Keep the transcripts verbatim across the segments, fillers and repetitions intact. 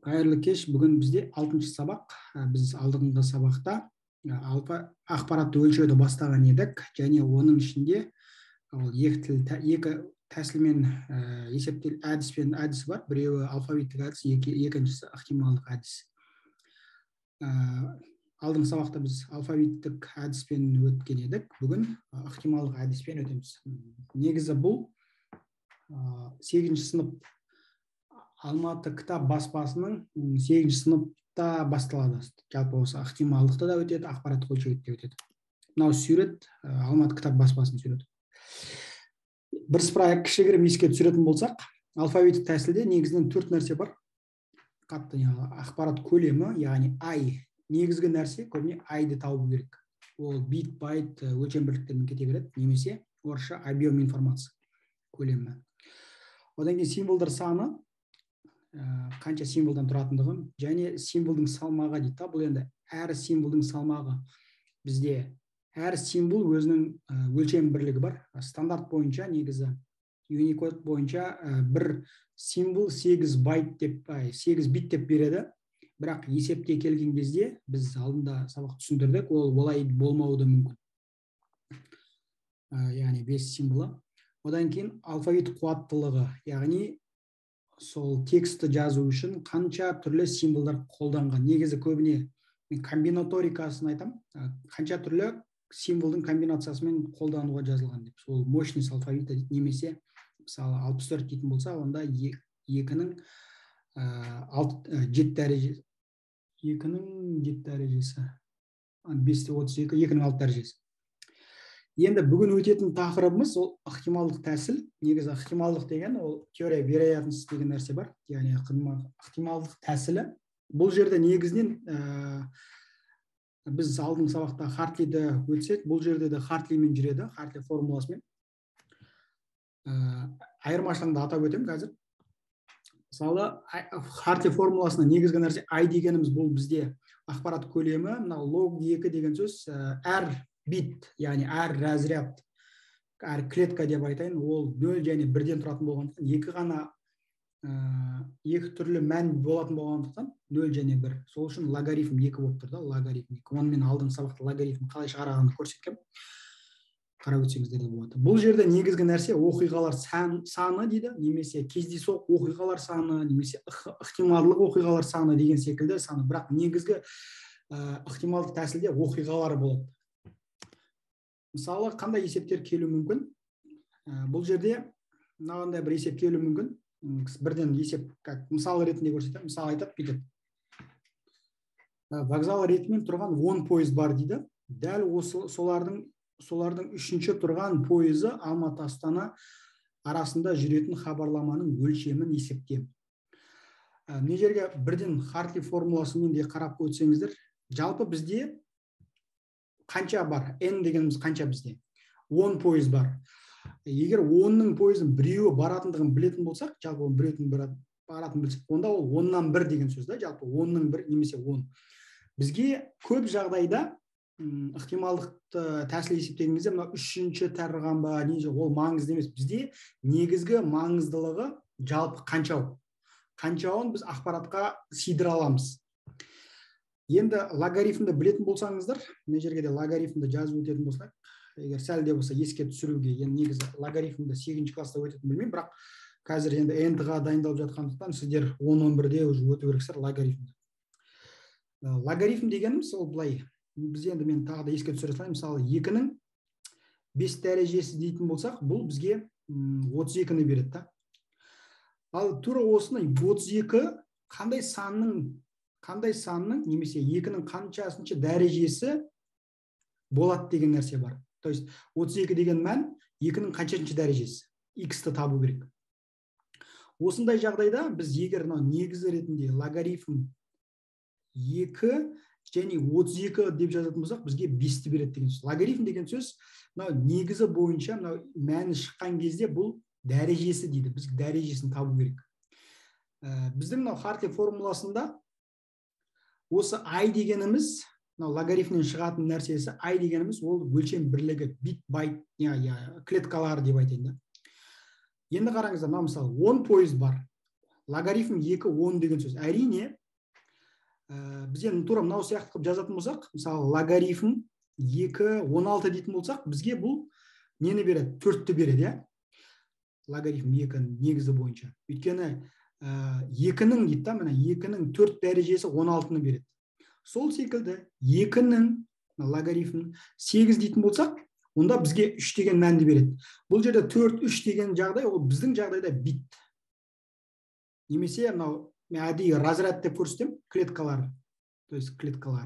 Қайырлы кеш. Бүгін бізде алтыншы сабақ. Біз алдыңғы сабақта алфа ақпаратты өлшеуді бастаған едік, және оның ішінде ол екі тіл екі тәсілмен есептел әдіспен әдісі бар. Біреуі алфавиттік әдіс, екіншісі ықтималдық әдіс. Алдыңғы сабақта біз алфавиттік әдіспен өткен едік. Бүгін ықтималдық әдіспен өтеміз. Негізі бұл сегізінші сынып Алматы кітап баспасының сегізінші сыныпта басталады. Жалпы осы ықтималдықты да өтеді, ақпараттық өлшеуді де өтеді. Мынау сурет Алматы кітап баспасының суреті. Бірсыпыра кішігірім еске түсіретін болсақ, алфавиттік тәсілде негізінен төрт нәрсе бар. Қатты ақпарат көлемі, яғни ай. Негізгі нәрсе көбіне айды табу керек. Ол бит, байт, өлшем бірліктермен кете береді, немесе орысша объем информация көлемі. Одан кейін символдар саны, қанша символдан тұратындығын, және символдың салмағы дейді. Бұл енді әр символдың салмағы. Бізде әр символ өзінің өлшем бірлігі бар. Стандарт бойынша, негізі Unicode бойынша бір символ сегіз байт деп, сегіз бит деп береді. Бірақ есепке келген кезде біз алдында сабақ түсіндірдік, ол олай болмауы да мүмкін. Яғни бес символы. Одан кейін алфавит қуаттылығы, яғни сол тексті жазу үшін қанша түрлі символдар қолданған. Негізі көбіне комбинаторикасын айтам, қанша түрлі символдың комбинациясымен қолдануға жазылған деп. Сол мощность алфавита немесе мысалы алпыс төрт дейтін болса, онда екінің жеті дәрежесі, екінің жеті дәрежесі, бесте отыз екі, екінің алты дәрежесі. Енді бүгін өтетін тақырыбымыз ол ықтималдық тәсіл. Негізі ықтималдық деген ол теория вероятность деген нәрсе бар. Яғни ықтималдық тәсілі. Бұл жерде негізінен біз алдыңғы сабақта Хартлиді өтсек, бұл жерде де Хартлимен жүреді, Хартли формуласымен. Айырмашылығын да атап өтем қазір. Мысалы, Хартли формуласына негізгі нәрсе ай дегеніміз бұл бізде ақпарат көлемі, мынау лог екі деген сөз әр бит, яғни әр разряд, әр клетка деп айтайын, ол нөл және бірден тұратын болғандықтан, екі ғана екі түрлі мән болатын болғандықтан, нөл және бір. Сол үшін логарифм екі болып тұр да, логарифм екі. Оны мен алдыңғы сабақта логарифм қалай шығарғанды көрсеткем. Қарап өтсеңіздер де болады. Бұл жерде негізгі нәрсе оқиғалар саны дейді, немесе кездейсоқ оқиғалар саны, немесе ықтималдық оқиғалар саны деген секілді саны. Бірақ негізгі ықтималдық тәсілде оқиғалар болады. Мысалы, қандай есептер келу мүмкін? Бұл жерде мынандай бір есеп келу мүмкін. Бірден есеп, мысал ретінде көрсетем. Мысал айтып бүйтіп. Вокзал ретімен тұрған он пойыз бар дейді. Дәл осы солардың солардың үшінші тұрған пойызы Алматы Астана арасында жүретін хабарламаның өлшемін есептем. Мына жерге бірден Хартли формуласымен де қарап өтсеңіздер, жалпы бізде қанша бар? N дегеніміз қанша бізде? он пойыз бар. Егер онның пойыздың біреуі баратындығын білетін болсақ, жалпы он біреудің баратын білсек, онда ол оннан бір деген сөз да, жалпы онның бір немесе он. Бізге көп жағдайда ықтималдықты тәсіл есептеген кезде мына үшінші тарған ба, немесе ол маңызды емес. Бізде негізгі маңыздылығы жалпы қаншау. Қаншауын біз ақпаратқа сыйдыра аламыз. Енді логарифмді білетін болсаңыздар, мына жерге де логарифмді жазып өтетін болсақ, егер сәл де болса еске түсіруге, енді негізі логарифмді сегізінші класста өтетін білмеймін, бірақ қазір енді N-ға дайындалып жатқандықтан сіздер он он бірде уже өту керексіздер логарифмді. Логарифм дегеніміз ол былай, біз енді мен тағы да еске түсіре салайын, мысалы екінің бес дәрежесі дейтін болсақ, бұл бізге отыз екіні береді да. Ал тура осыны отыз екі қандай санның қандай санның немесе екінің қаншасыншы дәрежесі болады деген нәрсе бар. То есть отыз екі деген мән екінің қаншасыншы дәрежесі, x-ті табу керек. Осындай жағдайда біз егер негізі ретінде логарифм екі және отыз екі деп жазатын болсақ, бізге бесті береді деген сөз. Логарифм деген сөз негізі бойынша мәні шыққан кезде бұл дәрежесі дейді. Біз дәрежесін табу керек. Біздің Хартли формуласында осы ай дегеніміз, логарифмнен шығатын нәрсесі, ай дегеніміз ол өлшем бірлігі, бит, байт, клеткалар деп айтайын да. Енді қараңыздар, мысалы он пойыз бар. логарифм екі он деген сөз. Әрине, біз енді тура мынау сияқты қылып жазатын болсақ, мысалы логарифм екі он алты дейтін болсақ, бізге бұл нені береді? төртті береді, иә? Логарифм екі негізі бойынша. Өйткені екінің дейді да, мына екінің төрт дәрежесі он алтыны береді. Сол секілді екінің логарифм сегіз дейтін болсақ, онда бізге үш деген мәнді береді. Бұл жерде төрт, үш деген жағдай, ол біздің жағдайда бит. Немесе мынау әдейі разряд деп көрсетем, клеткалар. То есть клеткалар.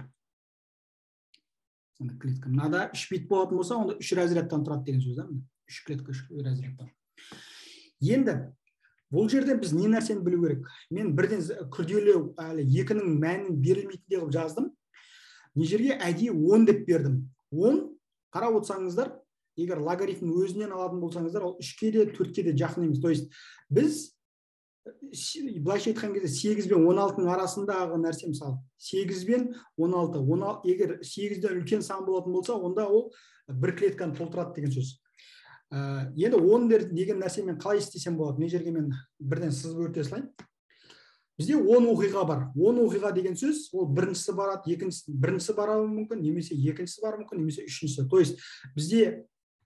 Клетка. Мынада үш бит болатын болса, онда үш разрядтан тұрады деген сөз, да? үш клетка, үш разрядтан. Енді бұл жерде біз не нәрсені білу керек? Мен бірден күрделеу әлі екінің мәнін берілмейтіндей қылып жаздым. Не жерге әдейі он деп бердім. он қарап отырсаңыздар, егер логарифм өзінен алатын болсаңыздар, ол үшке де төртке де жақын емес. То есть біз былайша айтқан кезде сегіз бен он алтының арасындағы нәрсе, мысалы сегіз бен он алты, егер сегізден үлкен сан болатын болса, онда ол бір клетканы толтырады деген сөз. Енді он деген нәрсе мен қалай істесем болады? Мына жерге мен бірден сызып өте салайын. Бізде он оқиға бар. он оқиға деген сөз, ол біріншісі барады, екіншісі біріншісі баруы мүмкін, немесе екіншісі баруы мүмкін, немесе үшіншісі. То есть бізде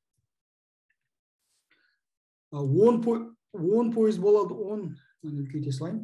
он пойыз болады, он үлкейте салайын.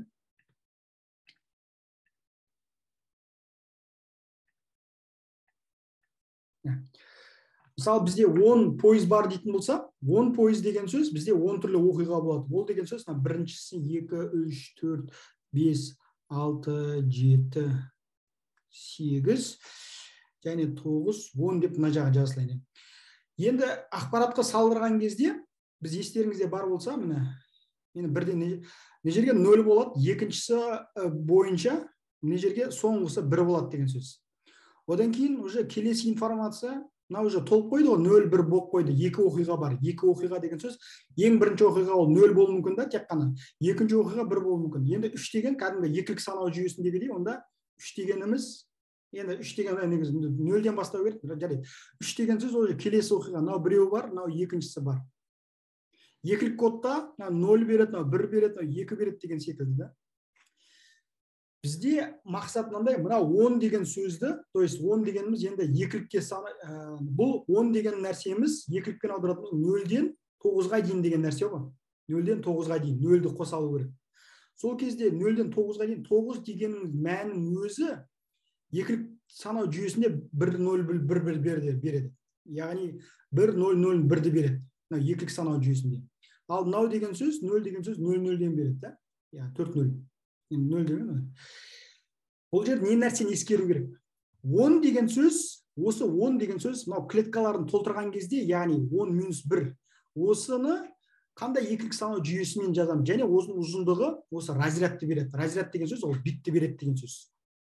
Мысалы бізде он пойыз бар дейтін болса, он пойыз деген сөз бізде он түрлі оқиға болады. Ол деген сөз біріншісі екі, үш, төрт, бес, алты, жеті, сегіз және тоғыз, он деп мына жаққа жазылайын. Енді ақпаратқа салдырған кезде біз естеріңізде бар болса, міне мені бірден не жерге нөл болады, екіншісі бойынша не жерге соңғысы бір болады деген сөз. Одан кейін уже келесі информация, мына уже толып қойды ғой, нөл бір болып қойды, екі оқиға бар. Екі оқиға деген сөз, ең бірінші оқиға ол нөл болуы мүмкін да, тек қана. Екінші оқиға бір болуы мүмкін. Енді үш деген кәдімгі екілік санау жүйесіндегідей, онда үш дегеніміз, енді үш деген негізі нөлден бастау керек, жарайды. үш деген сөз ол келесі оқиға, мынау біреу бар, мынау екіншісі бар. Екілік кодта нөл береді, бір береді, екі береді деген секілді да. Бізде мақсат мынандай, мына он деген сөзді, то есть он дегеніміз енді екілікке саны, бұл он деген нәрсеміз екілікпен аударатын нөлден тоғызға дейін деген нәрсе ғой. нөлден тоғызға дейін, нөлді қоса алу керек. Сол кезде нөлден тоғызға дейін, тоғыз дегеннің мәнінің өзі екілік санау жүйесінде бір нөл бір бір береді. Яғни бір нөл нөл бірді береді. Екілік санау жүйесінде. Ал мынау деген сөз, нөл деген сөз нөл нөлден береді да. Я төрт нөл. нөл деген. Бұл жерде не нәрсені ескеру керек? он деген сөз, осы он деген сөз, мынау клеткаларын толтырған кезде, яғни он минус бір, осыны қандай екілік санау жүйесімен жазамын, және осының ұзындығы осы разрядты береді. Разряд деген сөз, ол битті береді деген сөз.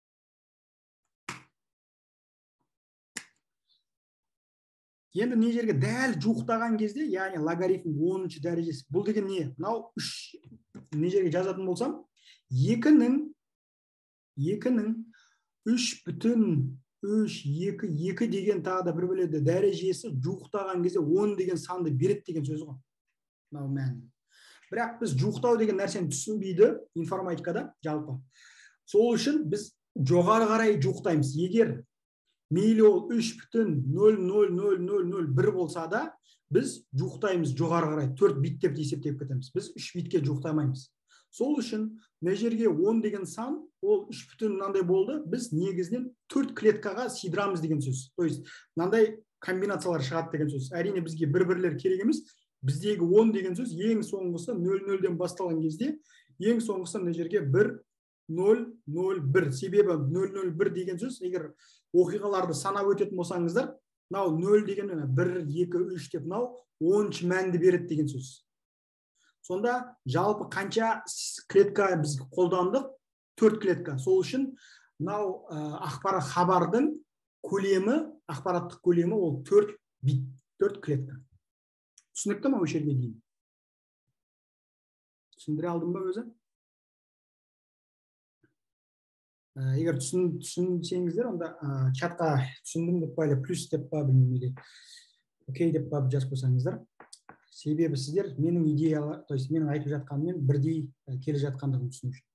Енді не жерге дәл жуықтаған кезде, яғни логарифм оныншы дәрежесі, бұл деген не? Мынау үш не жерге жазатын болсам, екінің екінің үш бүтін үш, екі, екі деген тағы да бір бөледі дәрежесі жуықтаған кезде он деген санды береді деген сөз ғой. Мынау мәні. Бірақ біз жуықтау деген нәрсені түсінбейді информатикада жалпы. Сол үшін біз жоғары қарай жуықтаймыз. Егер мейлі ол үш бүтін нөл нөл нөл нөл нөл бір болса да, біз жуықтаймыз жоғары қарай, төрт бит деп есептеп кетеміз. Біз үш битке жуықтамаймыз. Сол үшін мына жерге он деген сан, ол үш бүтін мынандай болды, біз негізінен төрт клеткаға сыйдырамыз деген сөз. То есть мынандай комбинациялар шығады деген сөз. Әрине бізге бір-бірлер керек емес. Біздегі он деген сөз ең соңғысы нөл нөлден басталған кезде, ең соңғысы мына жерге бір нөл нөл бір. Себебі нөл нөл бір деген сөз, егер оқиғаларды санап өтетін болсаңыздар, мынау нөл деген бір, екі, үш деп мынау оныншы мәнді береді деген сөз. Сонда жалпы қанша клетка біз қолдандық? төрт клетка. Сол үшін мынау ақпарат хабардың көлемі, ақпараттық көлемі ол төрт бит, төрт клетка. Түсінікті ме осы жерге дейін? Түсіндіре алдым ба өзі? Егер түсінсеңіздер, онда чатқа түсіндім деп па, плюс деп па, білмеймін. Окей деп па жазып қойсаңыздар. себебі сіздер менің идеялар, то есть менің айтып жатқаныммен бірдей келе жатқандығын түсіну үшін.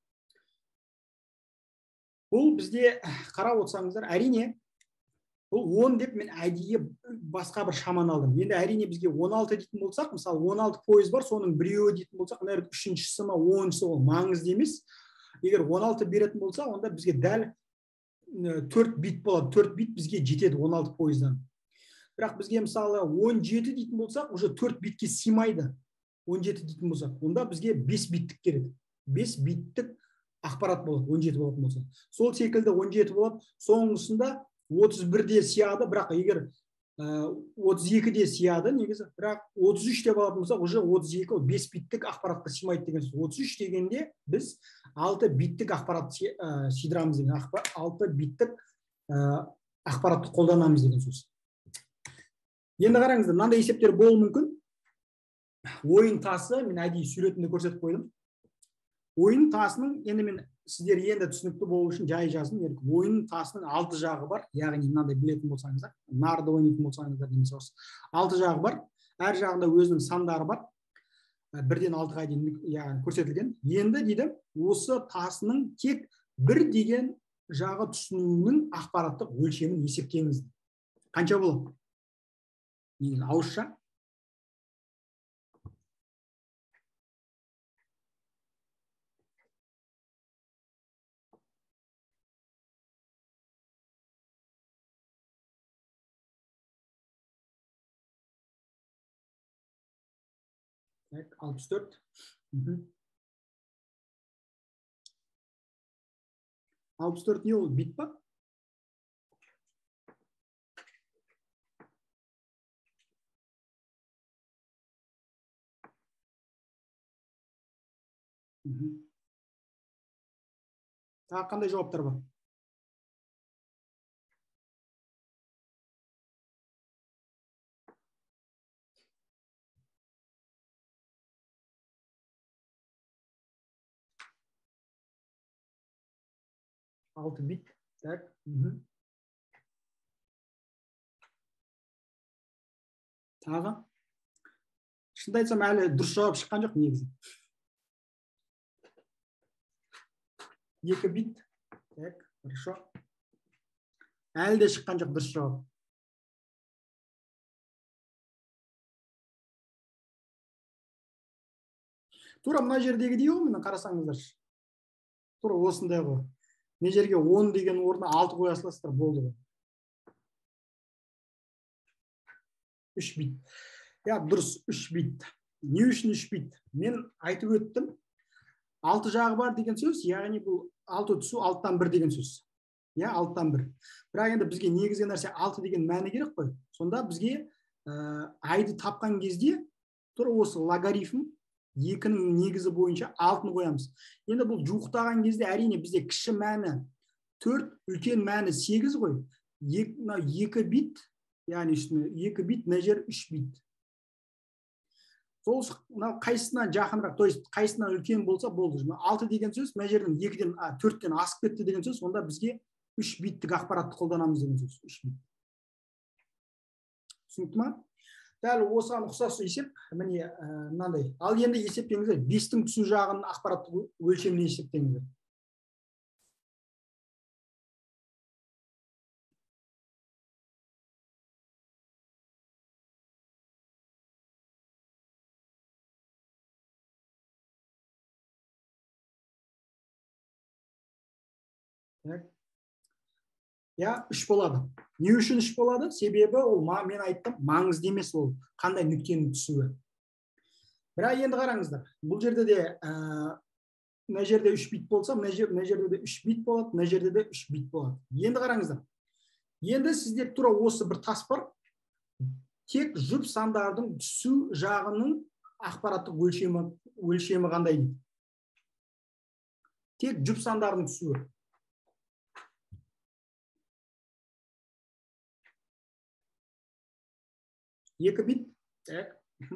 Бұл бізде қарап отырсаңыздар, әрине бұл он деп мен әдейі басқа бір шаманы алдым. Енді әрине бізге он алты дейтін болсақ, мысалы он алты пойыз бар, соның біреуі дейтін болсақ, мына үшіншісі ма, оныншысы ол маңызды емес. Егер он алты беретін болса, онда бізге дәл төрт бит болады. төрт бит бізге жетеді он алты пойыздан. Бірақ бізге мысалы он жеті дейтін болсақ, уже төрт битке сыймайды. он жеті дейтін болсақ, онда бізге бес биттік керек. бес биттік ақпарат болады, он жеті болатын болса. Сол секілді он жеті болады. Соңғысында отыз бірде сияды, бірақ егер отыз екіде сияды негізі, бірақ отыз үш деп алатын болсақ, уже отыз екі бес биттік ақпаратқа сыймайды деген сөз. отыз үш дегенде біз алты биттік ақпарат сыйдырамыз деген, алты биттік ақпаратты қолданамыз деген сөз. Енді қараңыздар, мынандай есептер болуы мүмкін. Ойын тасы, мен әдейі суретінде көрсетіп қойдым. Ойын тасының, енді мен сіздер енді түсінікті болу үшін жай жаздым. Ойын тасының алты жағы бар, яғни мынандай білетін болсаңыздар, нарды ойнайтын болсаңыздар немесе осы алты жағы бар. Әр жағында өзінің сандары бар. Бірден алтыға дейін яғни көрсетілген. Енді дейді, осы тасының тек бір деген жағы түсінуінің ақпараттық өлшемін есептеңіз. Қанша болады? Негізі ауызша. алпыс төрт. алпыс төрт не ол? Бит па? Тағы қандай жауаптар бар? алты бит. Так. Тағы. Шынды айтсам, әлі дұрыс жауап шыққан жоқ негізі. екі бит. Так, хорошо. Әлі де шыққан жоқ дұрыс жауап. Тура мына жердегідей ғой, міне қарасаңыздар. Тура осындай ғой. Мына жерге он деген орнына алты қоя саласыздар, болды ғой. үш бит. Я, дұрыс, үш бит. Не үшін үш бит? Мен айтып өттім. алты жағы бар деген сөз, яғни бұл алты түсу алтыдан бір деген сөз. Я, алтыдан бір. Бірақ енді бізге негізгі нәрсе алты деген мәні керек қой. Сонда бізге айды тапқан кезде тура осы логарифм екінің негізі бойынша алтыны қоямыз. Енді бұл жуықтаған кезде әрине бізде кіші мәні төрт, үлкен мәні сегіз ғой. екі бит, яғни екі бит, мына жер үш бит. Сол қайсысына жақынырақ, то есть қайсысынан үлкен болса болды. алты деген сөз, мына жердің екіден, төрттен асып кетті деген сөз, онда бізге үш биттік ақпаратты қолданамыз деген сөз. үш бит. Түсінікті ма? Дәл осыған ұқсас есеп, міне мынандай. Ал енді есептеңіздер, бестің түсу жағының ақпараттық өлшемін есептеңіздер. Я, үш болады. Не үшін үш болады? Себебі ол, мен айттым, маңызды емес ол, қандай нүктенің түсуі. Бірақ енді қараңыздар, бұл жерде де мына жерде үш бит болса, мына жерде де үш бит болады, мына жерде де үш бит болады. Енді қараңыздар. Енді сізде тура осы бір тас бар. Тек жұп сандардың түсу жағының ақпараттық өлшемі өлшемі қандай дейді? Тек жұп сандардың түсуі. екі бит. Так.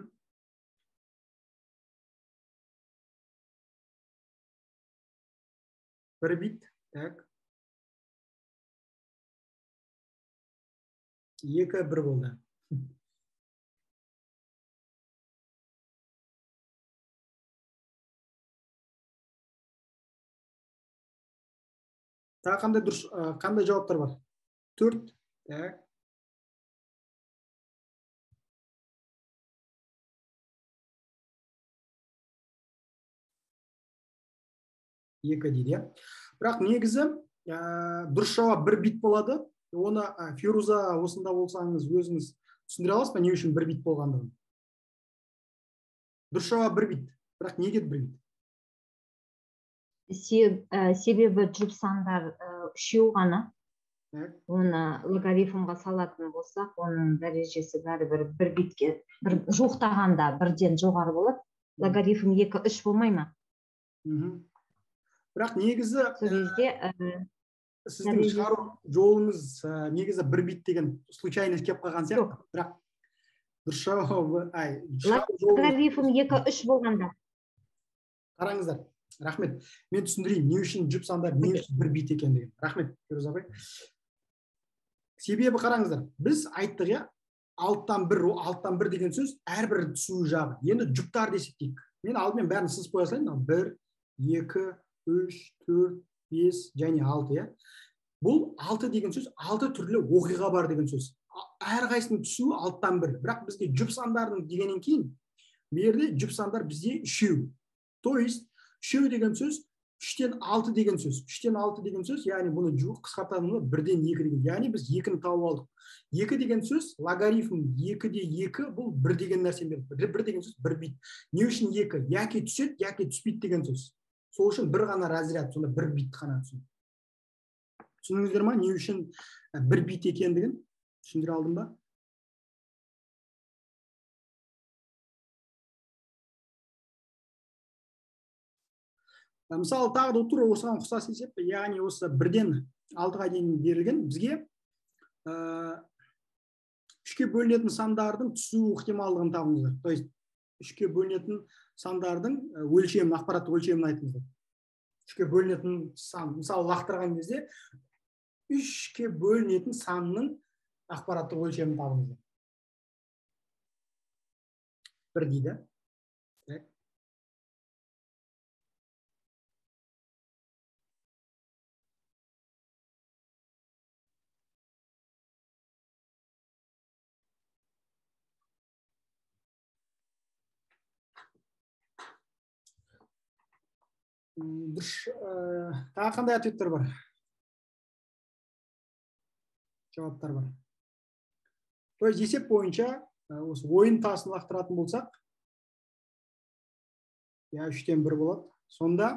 бір бит. Так. екі, бір болды. тағы қандай дұрыс қандай жауаптар бар? Төрт. Так. Екі дейді. Бірақ негізі дұрыс жауап бір бит болады. Оны Фируза осында болсаңыз өзіңіз түсіндіре аласыз ба, не үшін бір бит болғандығын? Дұрыс жауап бір бит. Бірақ неге бір бит? Себебі жұп сандар үшеу ғана. Оны логарифмға салатын болсақ, оның дәрежесі бәрібір бір битке, бір жоқтағанда бірден жоғары болады. Логарифм екі, үш болмай ма? Бірақ негізі сіздің шығару жолыңыз негізі бір бит деген случайность кеп қалған сияқты. Бірақ дұрыс жауабы, ай, логарифм екі, үш болғанда. Қараңыздар. Рахмет. Мен түсіндірейін, не үшін жұп сандар не үшін бір бит екендігін. Рахмет, Фируза апай. Себебі қараңыздар, біз айттық, я, алттан бір, алттан бір деген сөз әрбір түсуі жағы. Енді жұптар десек дейік. Мен алдымен бәрін сыз қоя салайын. бір, екі, үш, төрт, бес және алты, я. Бұл алты деген сөз, алты түрлі оқиға бар деген сөз. Әрқайсының түсуі алттан бір. Бірақ бізге жұп сандардың дегеннен кейін, берде жұп сандар бізде үшеу. То есть үшеу деген сөз үштен алты деген сөз. үштен алты деген сөз, яғни бұны қысқартатынымыз бірден екі деген. Яғни біз екіні тауып алдық. екі деген сөз, логарифм екіде екі, бұл бір деген нәрсе береді. бір деген сөз бір бит. Не үшін екі? Яки түседі, яки түспейді деген сөз. Сол үшін бір ғана разряд, сонда бір бит қана түсін. Түсіндіңіздер ма? Не үшін бір бит екендігін түсіндіре алдым ба? Мысалы, тағы да тура осыған ұқсас есеп, яғни осы бірден алтыға дейін берілген бізге үшке бөлінетін сандардың түсу ықтималдығын табыңыздар. То есть үшке бөлінетін сандардың өлшемін, ақпараттық өлшемін айтыңыздар. Үшке бөлінетін сан, мысалы лақтырған кезде үшке бөлінетін санның ақпараттық өлшемін табыңыздар. Бір дейді. Тағы қандай ответтер бар? Жауаптар бар. То есть есеп бойынша осы ойын тасын лақтыратын болсақ, я үштен бір болады. Сонда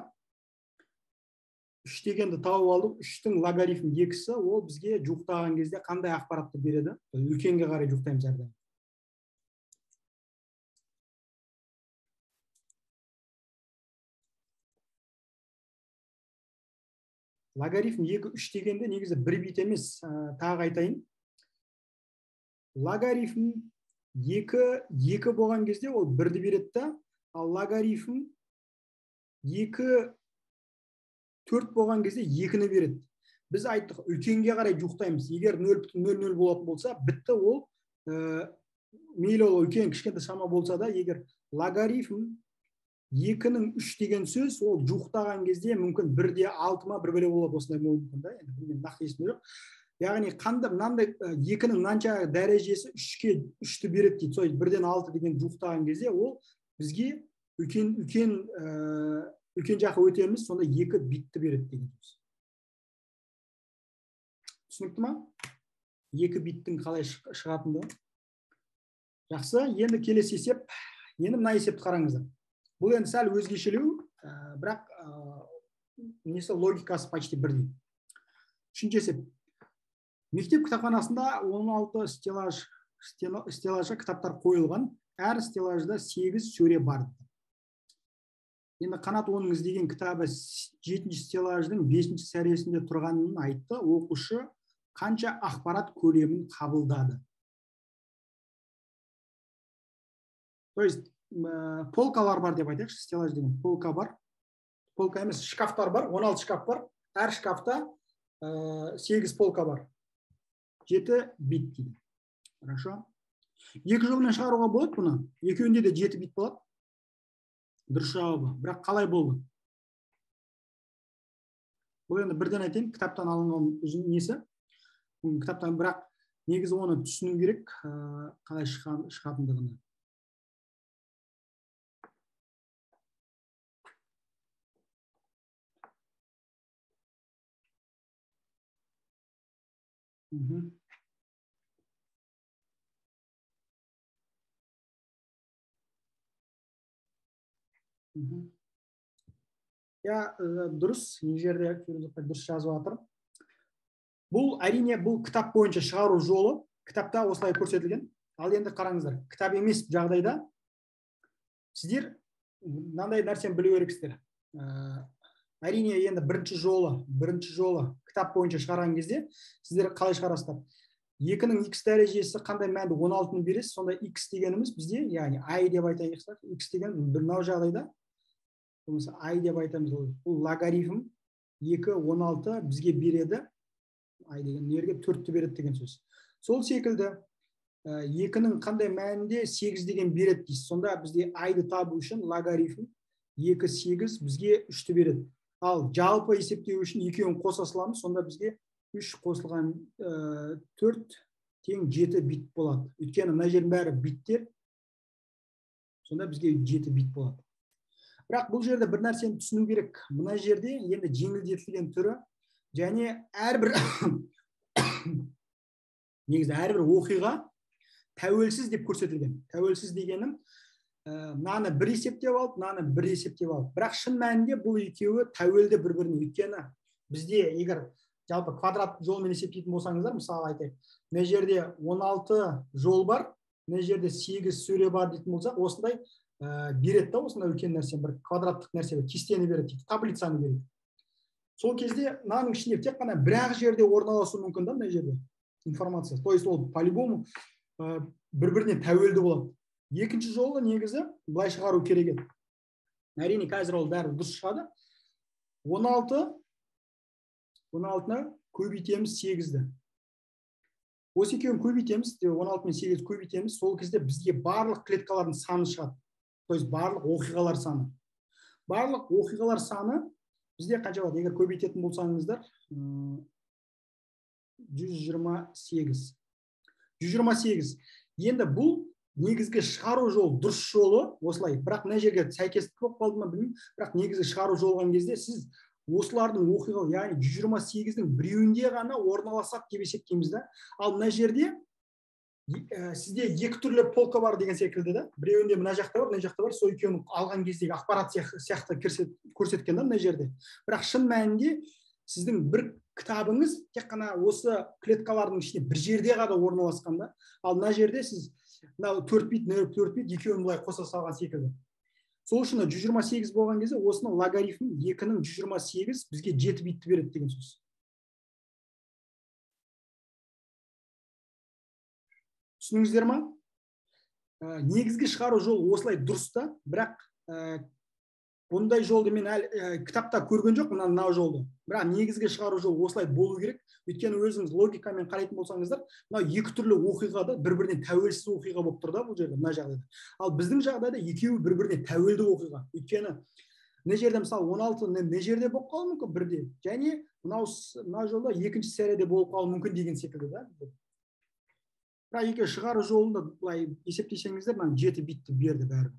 үш дегенді тауып алдық. үштің логарифм екісі, ол бізге жуықтаған кезде қандай ақпаратты береді? Үлкенге қарай жуықтаймыз әрдайым. Логарифм екі, үш дегенде негізі бір бит емес, тағы айтайын. Логарифм екі, екі болған кезде ол бірді береді, ал логарифм екі, төрт болған кезде екіні береді. Біз айттық, үлкенге қарай жуықтаймыз. Егер нөл бүтін нөл нөл болатын болса, бітті ол, мейлі ол үлкен кішкентай шама болса да, егер логарифм екінің үш деген сөз, ол жуықтаған кезде мүмкін бірде алты ма, бір бөле болады, осындай мүмкін да, енді білмеймін, нақты есімде жоқ. Яғни қандай мынандай екінің мынанша дәрежесі үшке үшті береді дейді. Сол бірден алты деген жуықтаған кезде ол бізге үлкен үлкен үлкен жаққа өтеміз, сонда екі битті береді деген сөз. Түсінікті ма? Екі биттің қалай шығатындығы. Жақсы, енді келесі есеп. Енді мына есепті қараңыздар. Бұл енді сәл өзгешелеу, бірақ несі логикасы почти бірдей. Үшінші есеп. Мектеп кітапханасында он алты стеллаж, стеллажға кітаптар қойылған. Әр стеллажда сегіз сөре бар. Енді Қанат оның іздеген кітабы жетінші стеллаждың бесінші сәресінде тұрғанын айтты. Оқушы қанша ақпарат көлемін қабылдады? То есть полкалар бар деп айтайықшы, стеллаж деген полка бар. Полка емес, шкафтар бар, он алты шкаф бар. Әр шкафта сегіз полка бар. жеті бит дейді. Хорошо. Екі жолмен шығаруға болады бұны. Екеуінде де жеті бит болады. Дұрыс жауабы. Бірақ қалай болды? Бұл енді бірден айтайын, кітаптан алынған несі. Кітаптан, бірақ негізі оны түсіну керек, қалай шығатындығını. Я дұрыс, не жерде дұрыс жазып жатыр. Бұл әрине бұл кітап бойынша шығару жолы, кітапта осылай көрсетілген. Ал енді қараңыздар, кітап емес жағдайда сіздер мынандай нәрсені білу керексіздер. Әрине енді бірінші жолы, бірінші жолы кітап бойынша шығарған кезде сіздер қалай шығарасыздар? екінің х дәрежесі қандай мәнді он алтыны бересіз, сонда x дегеніміз бізде, яғни i деп айтайықсақ, x деген мынау жағдайда i деп айтамыз. Бұл логарифм екі он алты бізге береді, i деген нерге төртті береді деген сөз. Сол секілді екінің қандай мәнінде сегіз деген береді дейсіз. Сонда бізде i-ды табу үшін логарифм екі сегіз бізге үшті береді. Ал жалпы есептеу үшін екеуін қоса саламыз, сонда бізге үш қосылған төрт тең жеті бит болады. Өйткені мына жердің бәрі биттер, сонда бізге жеті бит болады. Бірақ бұл жерде бір нәрсені түсіну керек. Мына жерде енді жеңілдетілген түрі, және әрбір негізі әрбір оқиға тәуелсіз деп көрсетілген. Тәуелсіз дегенім, мынаны бір есептеп алып, мынаны бір есептеп алып. Бірақ шын мәнінде бұл екеуі тәуелді бір-біріне. Өйткені бізде егер жалпы квадрат жолмен есептейтін болсаңыздар, мысалы айтайық, мына жерде он алты жол бар, мына жерде сегіз сөре бар дейтін болсақ, осындай береді да, осындай үлкен нәрсе, бір квадраттық нәрсе, кестені береді, таблицаны береді. Сол кезде мынаның ішінде тек қана бір-ақ жерде орналасу мүмкін да, мына жерде информация. То есть ол по-любому бір-біріне тәуелді болады. Екінші жолы негізі былай шығару керек еді. Әрине қазір ол бәрі дұрыс шығады. он алты он алтыны көбейтеміз сегізді. Осы екеуін көбейтеміз, он алты мен сегіз көбейтеміз, сол кезде бізге барлық клеткалардың саны шығады. То есть барлық оқиғалар саны. Барлық оқиғалар саны бізде қанша болады? Егер көбейтетін болсаңыздар, жүз жиырма сегіз. жүз жиырма сегіз. Енді бұл негізгі шығару жол, дұрыс жолы осылай. Бірақ мына жерге сәйкестік болып қалды ма білмеймін. Бірақ негізгі шығару жолған кезде сіз осылардың оқиға, яғни жүз жиырма сегіздің біреуінде ғана орналасады деп есептейміз да. Ал мына жерде сізде екі түрлі полка бар деген секілді да. Біреуінде мына жақта бар, мына жақта бар. Сол екеуін алған кездегі ақпарат сияқты көрсеткен да мына жерде. Бірақ шын мәнінде сіздің бір кітабыңыз тек қана осы клеткалардың ішінде бір жерде ғана орналасқан да. Ал мына жерде сіз мынау төрт бит, төрт бит екеуін былай қоса салған секілді. Сол үшін жүз жиырма сегіз болған кезде осының логарифм екінің жүз жиырма сегіз бізге жеті битті береді деген сөз. Түсініңіздер ма? Негізгі шығару жол осылай дұрыс та, бірақ бұндай жолды мен әлі кітапта көрген жоқ, мынау жолды. Бірақ негізгі шығару жол осылай болу керек. Өйткені өзіңіз логикамен қарайтын болсаңыздар, мынау екі түрлі оқиғада бір-біріне тәуелсіз оқиға болып тұр да бұл жерде, мына жағдайда. Ал біздің жағдайда екеуі бір-біріне тәуелді оқиға. Өйткені мына жерде мысалы он алты мына жерде болып қалуы мүмкін бірде, және мынау мына жолда екінші серияда болып қалуы мүмкін деген секілді да. Бірақ екеуі шығару жолында былай есептесеңіздер, мына жеті битті берді бәрі.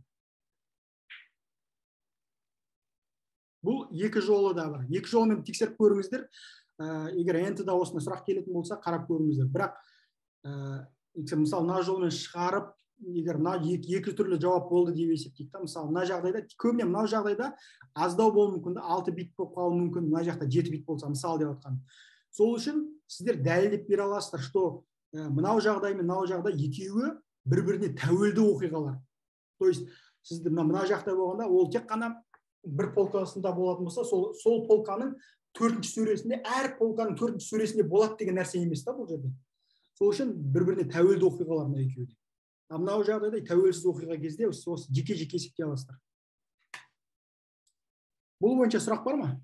Бұл екі жолы да бар. Екі жолымен тексеріп көріңіздер. Егер ент-да осына сұрақ келетін болса, қарап көріңіздер. Бірақ мысалы мына жолмен шығарып, егер мына екі түрлі жауап болды деп есептейік та, мысалы мына жағдайда, көбіне мына жағдайда аздау болуы мүмкін, алты бит болып қалуы мүмкін, мына жақта жеті бит болса, мысалы деп жатқан. Сол үшін сіздер дәлелдеп бере аласыздар, что мынау жағдай мен мынау жағдай екеуі бір-біріне тәуелді оқиғалар. То есть сізді мына жақта болғанда, ол тек қана бір полкасында болатын болса, сол, сол полканың төртінші сөресінде, әр полканың төртінші сөресінде болады деген нәрсе емес та бұл жерде. Сол үшін бір-біріне тәуелді оқиғалар мына екеуі. Ал мынау жағдайда тәуелсіз оқиға кезде осы жеке-жеке есептей аласыздар. Бұл бойынша сұрақ бар ма?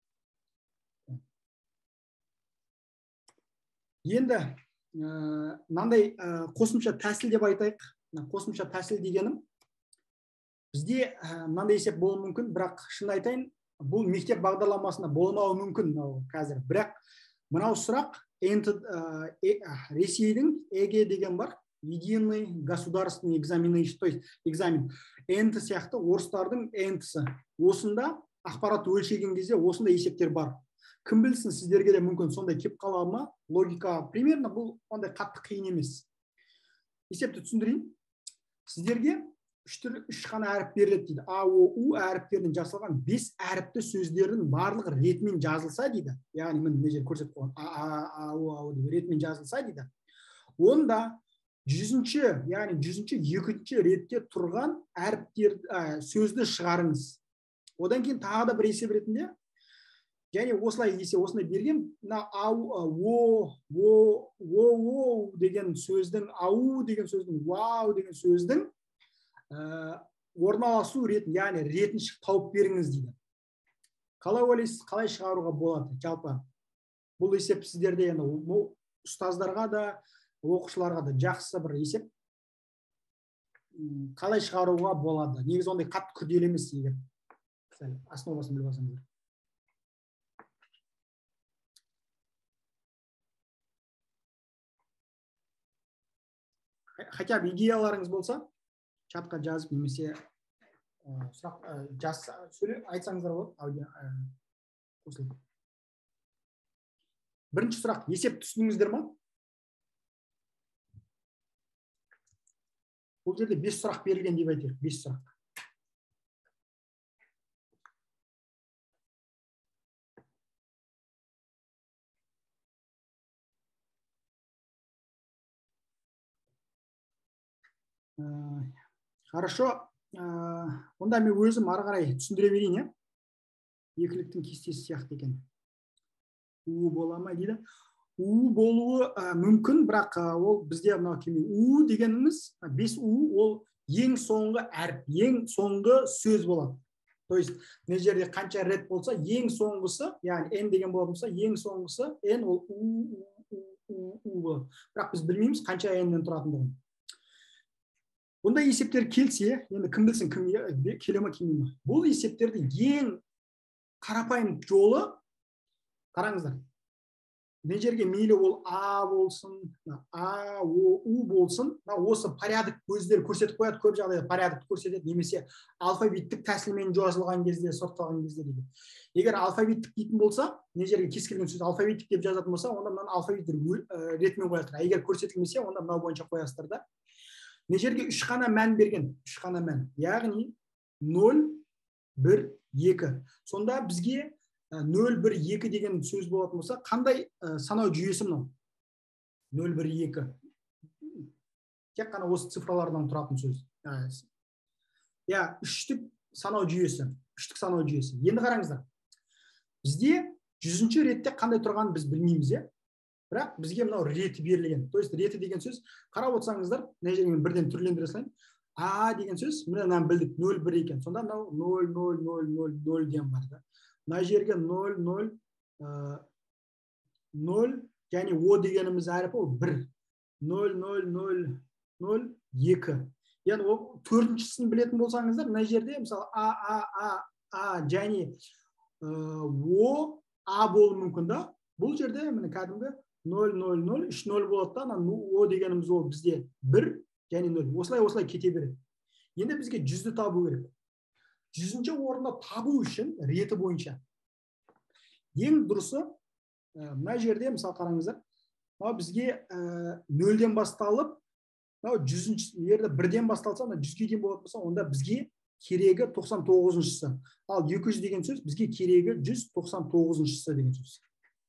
Енді мынандай қосымша тәсіл деп айтайық. Қосымша тәсіл дегенім бізде мынандай есеп болуы мүмкін, бірақ шын айтайын, бұл мектеп бағдарламасында болмауы мүмкін мынау қазір. Бірақ мынау сұрақ Ресейдің ЭГЭ деген бар, единый государственный экзаменation, то есть экзамен. эн тэ сияқты орыстардың эн тэ-сі. Осында ақпарат өлшеген кезде осында есептер бар. Кім білсін, сіздерге де мүмкін сондай кеп қала ма? Логика примерно бұл ондай қатты қиын емес. Есепті түсіндірейін. Сіздерге үш қана әріп беріледі дейді. А, О, У әріптерінен жасалған бес әріпті сөздердің барлығы ретімен жазылса дейді. Яғни мен мына жерде көрсетіп қойған А, О, А деп ретімен жазылса дейді. Онда жүзінші, яғни жүзінші екінші ретте тұрған әріптер сөзді шығарыңыз. Одан кейін тағы да бір есеп ретінде, және осылай есе осындай берген, мына О, О, О деген сөздің, Ау деген сөздің, Вау деген сөздің орналасу ретін, яғни ретін тауып беріңіз дейді. Қалай ойлайсыз, қалай шығаруға болады? Жалпы бұл есеп сіздерде енді ұстаздарға да, оқушыларға да жақсы бір есеп. Қалай шығаруға болады? Негізі ондай қатты күрделі емес егер основасын біліп алсаңыздар. Хотя бы идеяларыңыз болса, чатқа жазып немесе сұрақ жаз сөйле айтсаңыздар болады, аудио қосылып. Бірінші сұрақ, есеп түсіндіңіздер ме? Бұл жерде бес сұрақ берілген деп айтайық, бес сұрақ. Хорошо, онда мен өзім ары қарай түсіндіре берейін, екіліктің кестесі сияқты екен. У бола ма дейді. У болуы мүмкін, бірақ ол бізде мынау келмейді. У дегеніміз, бес У ол ең соңғы әріп, ең соңғы сөз болады. То есть, мына жерде қанша рет болса, ең соңғысы, яғни Н деген болатын болса, ең соңғысы Н ол У, У, У болады. Бірақ біз білмейміз қанша N-нен тұратындығын. Бұндай есептер келсе, енді кім білсін, кім келе ме, келмей ме? Бұл есептерді ең қарапайым жолы, қараңыздар. Мына жерге мейлі ол А болсын, А, О, У болсын, осы порядок көздер көрсетіп қояды, көп жағдайда порядок көрсетеді, немесе алфавиттік тәсілмен жазылған кезде, сортталған кезде дейді. Егер алфавиттік дейтін болса, мына жерге кез келген сөз алфавиттік деп жазатын болса, онда мынаны алфавиттік ретімен қоясыздар. Егер көрсетілмесе, онда мынау бойынша қоясыздар да. Мына жерге үш қана мән берген, үш қана мән, яғни нөл, бір, екі. Сонда бізге нөл, бір, екі деген сөз болатын болса, қандай санау жүйесі мынау? нөл, бір, екі. Тек қана осы цифралардан тұратын сөз. Я, үштік санау жүйесі, үштік санау жүйесі. Енді қараңыздар. Бізде жүзінші ретте қандай тұрғанын біз білмейміз, е? Бірақ бізге мынау реті берілген. То есть реті деген сөз, қарап отырсаңыздар, мына жерге бірден түрлендіре салайын. А деген сөз, мынаны білдік, нөл, бір екен. Сонда мынау нөл, нөл, нөл, нөл, нөл деген бар да. Мына жерге нөл, нөл, нөл, және О дегеніміз әріпі ол бір. нөл, нөл, нөл, нөл, екі. Яғни ол төртіншісін білетін болсаңыздар, мына жерде мысалы А, А, А, А, және О, А болуы мүмкін да. Бұл жерде міне кәдімгі нөл, нөл, нөл, үш, нөл болады да, О дегеніміз ол бізде бір және нөл. Осылай, осылай кете береді. Енді бізге жүзді табу керек. Жүзінші орында табу үшін реті бойынша. Ең дұрысы, мына жерде, мысалы қараңыздар, бізге нөлден басталып, жүзінші жерде бірден басталса, жүзге дейін болады болса, онда бізге керегі тоқсан тоғызыншысы. Ал екі жүз деген сөз, бізге керегі жүз тоқсан тоғызыншысы деген сөз.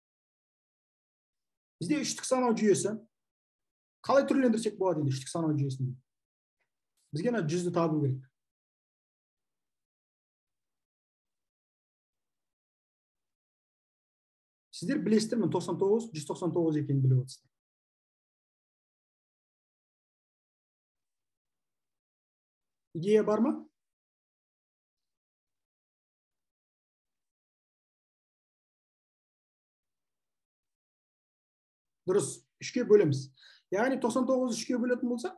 Бізде үштік санау жүйесі. Қалай түрлендірсек болады енді үштік санау жүйесін? Бізге жүзді табу керек. Сіздер білесіздер, мен тоқсан тоғыз, жүз тоқсан тоғыз екенін біліп отырсыздар. Идея бар ма? Дұрыс, үшке бөлеміз. Яғни тоқсан тоғыз үшке бөлетін болсақ,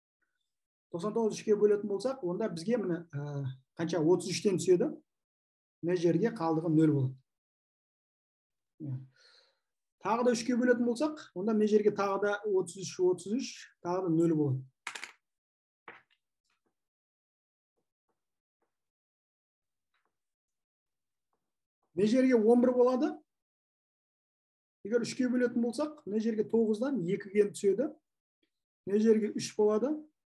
тоқсан тоғыз үшке бөлетін болсақ, онда бізге міне қанша отыз үштен түседі. мына жерге қалдығы нөл болады. Тағы да үшке бөлетін болсақ, онда мына жерге тағы да отыз үш, отыз үш, тағы да нөл болады. Мына жерге он бір болады. Егер үшке бөлетін болсақ, мына жерге тоғыздан екіге түседі. Мына жерге үш болады.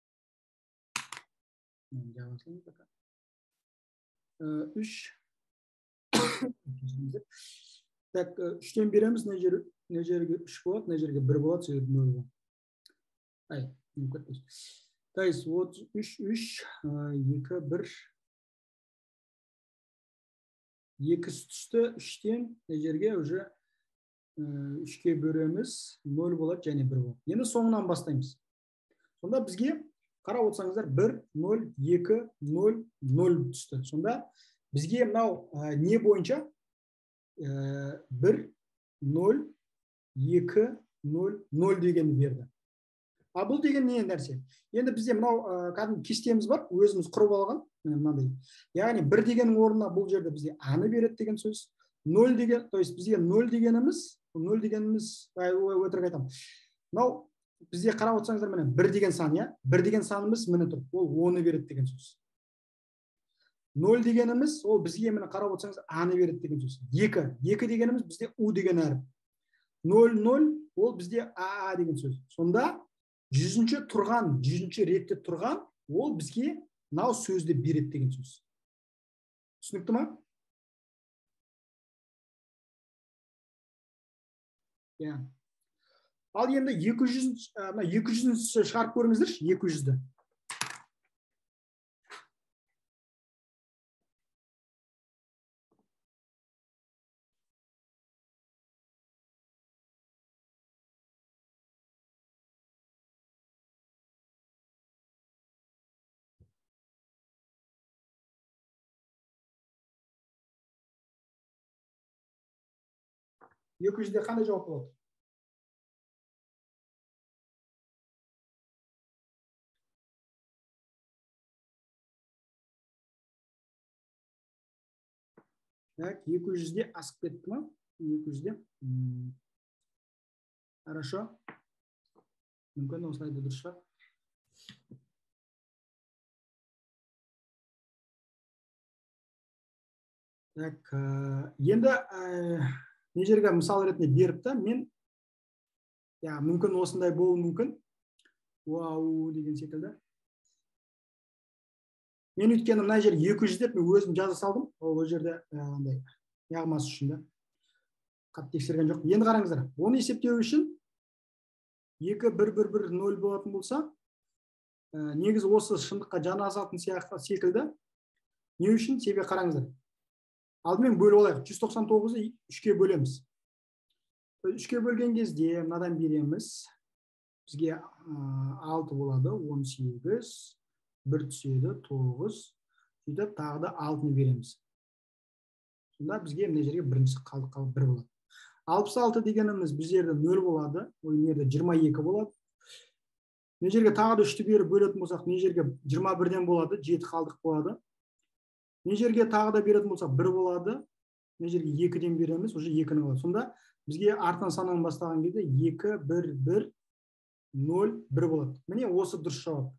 үш. Так, үштен береміз, мына жерге үш болады, мына жерге бір болады, сөйдіп нөл болады. Ай, мүмкін. То есть, отыз үш, үш, екі, бір. екі түсті, үштен, мына жерге уже үшке бөреміз, нөл болады, және бір болады. Енді соңынан бастаймыз. Сонда бізге қарап отырсаңыздар, бір, нөл, екі, нөл, нөл түсті. Сонда бізге мынау не бойынша? бір, нөл, екі, нөл, нөл деген берді. А бұл деген не нәрсе? Енді бізде мынау кәдімгі кестеміз бар, өзіміз құрып алған, мынандай. Яғни бір дегеннің орнына бұл жерде бізге аны береді деген сөз. нөл деген, то есть бізге нөл дегеніміз, нөл дегеніміз, өтірік айтамын. Мынау бізде қарап отырсаңыздар, міне бір деген сан, иә? бір деген санымыз міне тұр. Ол оны береді деген сөз. нөл дегеніміз, ол бізге міне қарап отырсаңыздар, аны береді деген сөз. екі. екі дегеніміз бізде у деген әріп. нөл, нөл, ол бізде а деген сөз. Сонда жүзінші тұрған, жүзінші ретте тұрған, ол бізге мынау сөзді береді деген сөз. Түсінікті ма? Я. Ал енді екі жүз, екі жүзді шығарып көріңіздерші, екі жүзді. екі жүзде қандай жауап болады? Так, екі жүзде асып кетті ма? екі жүзде. Хорошо. Мүмкін осылайды дұрыс шығар. Так, енді не жерге мысал ретінде беріпті, мен я мүмкін осындай болуы мүмкін. Вау деген секілді. Мен өйткені мына жер екі жүз деп мен өзім жаза салдым. Ол жерде андай яғмасы үшін де қатты тексерген жоқ. Енді қараңыздар. Оны есептеу үшін екі, бір, бір, бір, нөл болатын болса, негізі осы шындыққа жаны асатын сияқты секілді. Не үшін? Себебі қараңыздар. Алдымен бөліп алайық. жүз тоқсан тоғызды үшке бөлеміз. үшке бөлген кезде мынадан береміз. Бізге алты болады, он сегіз. бір түседі, тоғыз, сөйтіп тағы да алтыны береміз. Сонда бізге мына жерге біріншісі қалды, қалды бір болады. алпыс алты дегеніміз біз жерде нөл болады, ол жерде жиырма екі болады. Мына жерге тағы да үшті беріп бөлетін болсақ, мына жерге жиырма бірден болады, жеті қалдық болады. Мына жерге тағы да беретін болсақ, бір болады. Мына жерге екіден береміз, уже екіні болады. Сонда бізге артынан саннан бастаған кезде екі, бір, бір, нөл, бір болады. Міне осы дұрыс жауап.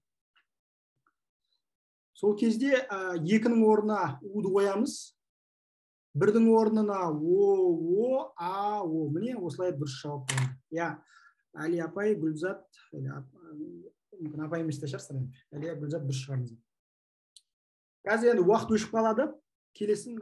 Сол кезде екінің орнына уды қоямыз. Бірдің орнына о, о, а, о. Міне осылай дұрыс жауап болады. Я, Әли апай, Гүлзат, мүмкін апай емес те шығарсыздар. Әли Гүлзат дұрыс шығармыз. Қазір енді уақыт өшіп қалады. Келесін.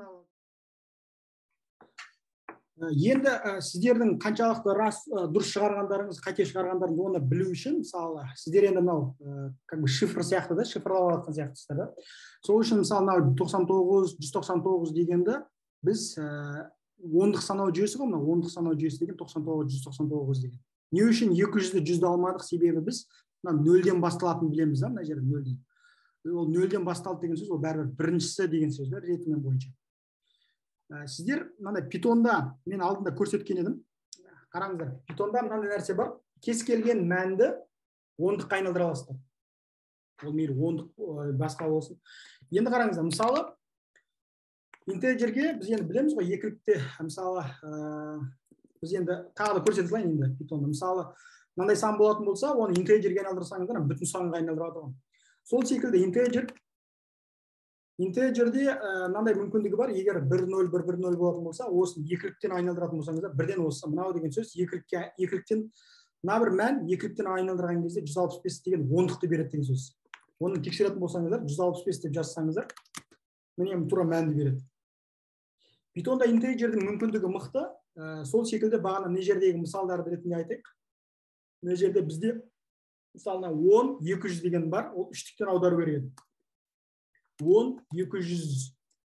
Енді сіздердің қаншалықты рас дұрыс шығарғандарыңыз, қате шығарғандарыңыз оны білу үшін, мысалы, сіздер енді мынау как бы шифр сияқты да, шифрлап алатын сияқтысыздар да. Сол үшін мысалы мынау тоқсан тоғыз, жүз тоқсан тоғыз дегенді біз ондық санау жүйесі ғой, мынау ондық санау жүйесі деген тоқсан тоғыз, жүз тоқсан тоғыз деген. Не үшін екі жүзді жүзді алмадық? Себебі біз нөлден басталатынын білеміз да, мына жерде нөлден. Ол нөлден басталды деген сөз, ол бәрібір біріншісі деген сөз да, ретімен бойынша. Сіздер мынандай питонда мен алдында көрсеткен едім. Қараңыздар, питонда мынандай нәрсе бар. Кез келген мәнді ондыққа айналдыра аласыздар. Ол мейлі ондық басқа болсын. Енді қараңыздар, мысалы интеджерге біз енді білеміз ғой, екілікте мысалы біз енді тағы да көрсете салайын енді питонда. Мысалы мынандай сан болатын болса, оны интеджерге айналдырсаңыздар бүтін санға айналдырады ғой. Сол секілді интеджер интеджерде мынандай мүмкіндігі бар, егер бір нөл бір бір нөл болатын болса, осыны екіліктен айналдыратын болсаңыздар, бірден осы мынау деген сөз екілікке екіліктен мына бір мән екіліктен айналдырған кезде жүз алпыс бес деген ондықты береді деген сөз. Оны тексеретін болсаңыздар, жүз алпыс бес деп жазсаңыздар, міне тура мәнді береді. Питонда интеджердің мүмкіндігі мықты. Сол секілді бағана мына жердегі мысалдарды ретінде айтайық. Мына жерде бізде мысалына он, екі жүз деген бар, ол үштіктен аудару керек еді. он, екі жүз,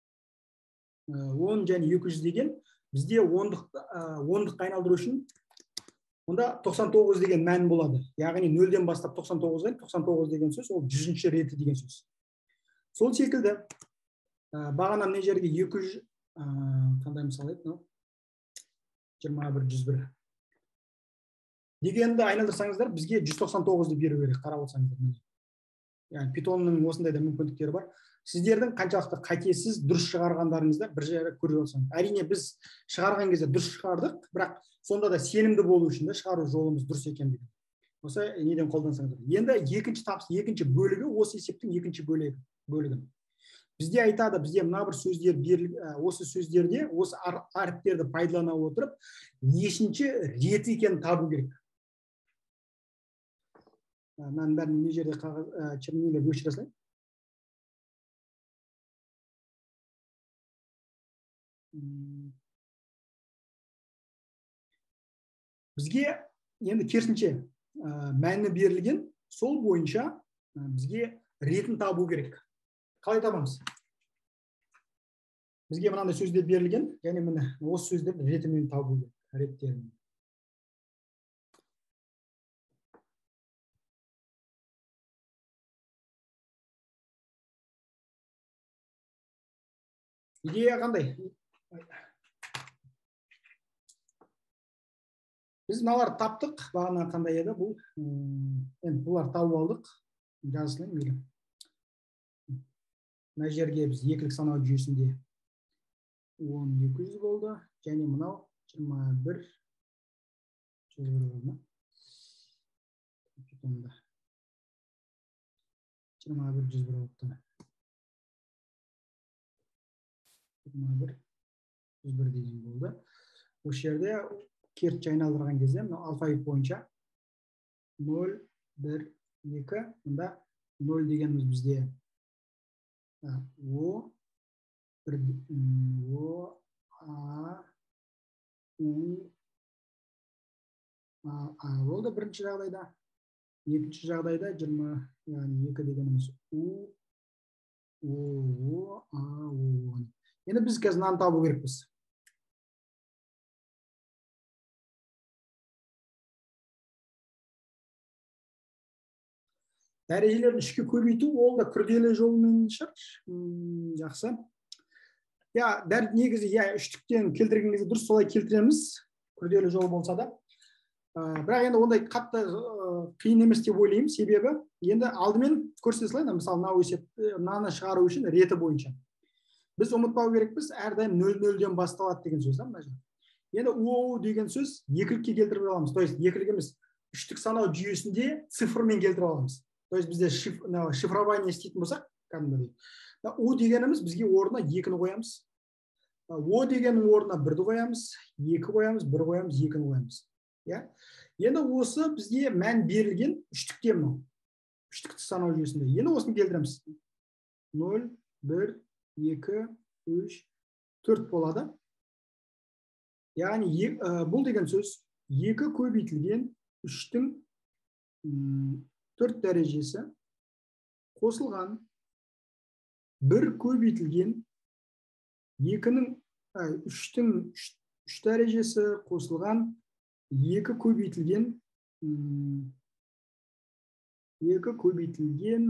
он және екі жүз деген бізде ондыққа айналдыру үшін онда тоқсан тоғыз деген мән болады. Яғни нөлден бастап тоқсан тоғыздан тоқсан тоғыз деген сөз, ол жүзінші реті деген сөз. Сол секілді бағана мына жерге екі жүз, қандай мысал еді, жиырма бір, жүз бір дегенді айналдырсаңыздар, бізге жүз тоқсан тоғызды беру керек, қарап отырсаңыздар. Яғни питонның осындай да мүмкіндіктері бар. Сіздердің қаншалықты қатесіз дұрыс шығарғандарыңызды бір жерде көріп отырсаңыз. Әрине біз шығарған кезде дұрыс шығардық, бірақ сонда да сенімді болу үшін де шығару жолымыз дұрыс екендігін. Осы неден қолдансаңыздар. Енді екінші табыс, екінші бөлігі осы есептің екінші бөлігі. бөлігі. Бізде айтады, бізде мына бір сөздер беріліп, осы сөздерде осы әріптерді пайдалана отырып, нешінші реті екенін табу керек. Мен бәрін мына жерде қағаз чернилер өшіре салайын. Бізге енді керісінше мәні берілген, сол бойынша бізге ретін табу керек. Қалай табамыз? Бізге мынандай сөздер берілген, және міне осы сөздерді ретімен табу керек, реттерін. Идея қандай? Біз мыналарды таптық, бағана қандай еді бұл? Енді бұлар тауып алдық. Жазылайын мейлі. Мына жерге біз екілік санау жүйесінде он екі жүз болды, және мынау жиырма бір жүз бір болды. Питонда жиырма бір жүз бір болды. жиырма бір жүз бір деген болды. Осы жерде кертші айналдырған кезде алфавит бойынша нөл, бір, екі, мұнда нөл дегеніміз бізде О, О, А, У, А болды бірінші жағдайда. Екінші жағдайда жиырма, яғни екі дегеніміз У, О, А, У. Енді біз қазір мынаны табу керекпіз. Дәрежелерді үшке көбейту, ол да күрделі жолмен шығар. Жақсы. Я, негізі үштіктен келтірген кезде дұрыс солай келтіреміз, күрделі жол болса да. Бірақ енді ондай қатты қиын емес деп ойлаймын, себебі енді алдымен көрсете салайын, мысалы мынау есепті мынаны шығару үшін реті бойынша. Біз ұмытпау керекпіз, әрдайым нөл нөлден басталады деген сөз. Енді о деген сөз екілікке келтіріп аламыз. То есть екілігіміз үштік санау жүйесінде цифрмен келтіріп аламыз. То есть бізде шифрование істейтін болсақ, о дегеніміз бізге орнына екіні қоямыз. О дегеннің орнына бірді қоямыз, екі қоямыз, бір қоямыз, екіні қоямыз. Енді осы бізге мән берілген үштікте мұнау. Үштікті санау жүйесінде. Енді осыны келтіреміз. нөл, бір, екі, үш, төрт болады. Яғни бұл деген сөз екі көбейтілген үштің төрт дәрежесі қосылған бір көбейтілген екінің үштің үш дәрежесі қосылған екі көбейтілген екі көбейтілген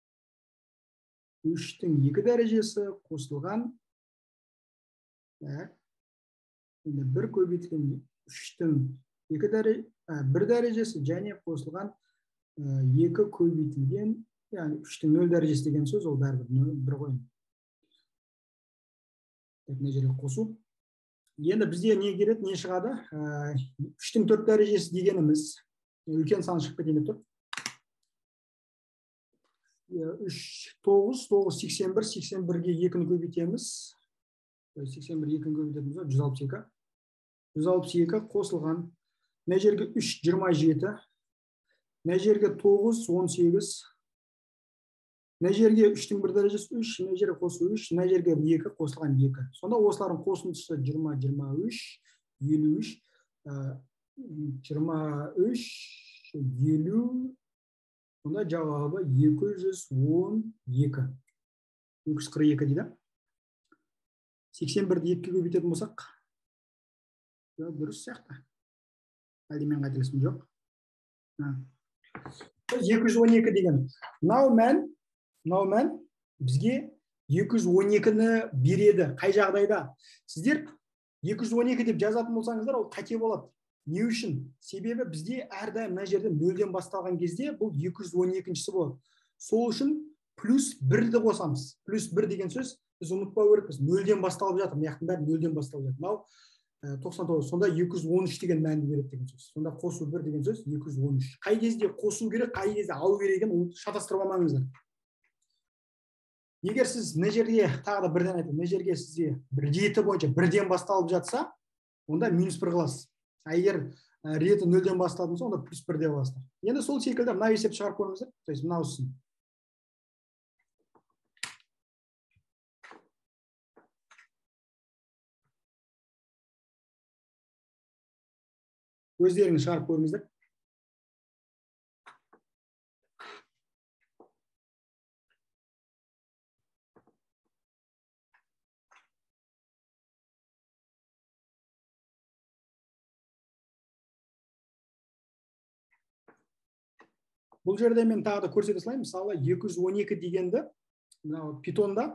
үштің екі дәрежесі қосылған бір көбейтілген үштің бір дәрежесі және қосылған екі көбейтілген, яғни үштің нөл дәрежесі деген сөз, ол бәрібір бір қойын. мына жерге қосу. Енді бізде не келеді, не шығады? үштің төрт дәрежесі дегеніміз үлкен сан шығып кетейін деп тұр. үш, тоғыз, тоғыз, сексен бір, сексен бірге екіні көбейтеміз. сексен бір екіні көбейтеміз, жүз алпыс екі. жүз алпыс екі қосылған. Мына жерге үш, жиырма жеті. Мына жерге тоғыз, он сегіз. Мына жерге үштің бір дәрежесі үш, мына жерге қосу үш, мына жерге екі қосылған екі. Сонда осылардың қосындысы жиырма, жиырма үш, елу үш, жиырма үш, елу. Сонда жауабы екі жүз он екі. екі жүз қырық екі дейді. сексен бірді екіге көбейтетін болсақ, дұрыс сияқты. Әлде мен қателесім жоқ. екі жүз он екі деген. Мынау мән, мынау мән бізге екі жүз он екіні береді. Қай жағдайда? Сіздер екі жүз он екі деп жазатын болсаңыздар, ол қате болады. Не үшін? Себебі бізде әрдайым мына жерде нөлден басталған кезде бұл екі жүз он екіншісі болады. Сол үшін плюс бірді қосамыз. Плюс бір деген сөз біз ұмытпау керекпіз. Нөлден басталып жатыр. Мынаяқтың бәрі нөлден басталып жатыр. Мынау тоқсан тоғыз. Сонда екі жүз он үш деген мәнді береді деген сөз. Сонда қосу бір деген сөз екі жүз он үш. Қай кезде қосу керек, қай кезде алу керек екенін шатастырып алмаңыздар. Егер сіз мына жерге тағы да бірден айтып, мына жерге сізге реті бойынша бірден басталып жатса, онда минус бір қыласыз. А егер реті нөлден басталатын болса, онда плюс бір деп аласыздар. Енді сол секілді мына есеп шығарып көріңіздер. То есть мынау сын. Өздеріңіз шығарып көріңіздер. Бұл жерде мен тағы да көрсете салайын. Мысалы, екі жүз он екі дегенді мынау питонда